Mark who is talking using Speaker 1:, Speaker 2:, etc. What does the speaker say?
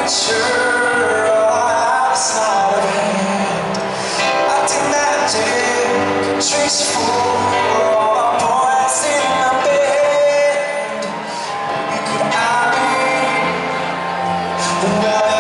Speaker 1: Sure, I was not a hand. Acting magic, tricks you fool. All our boys in my bed. Could I be the one?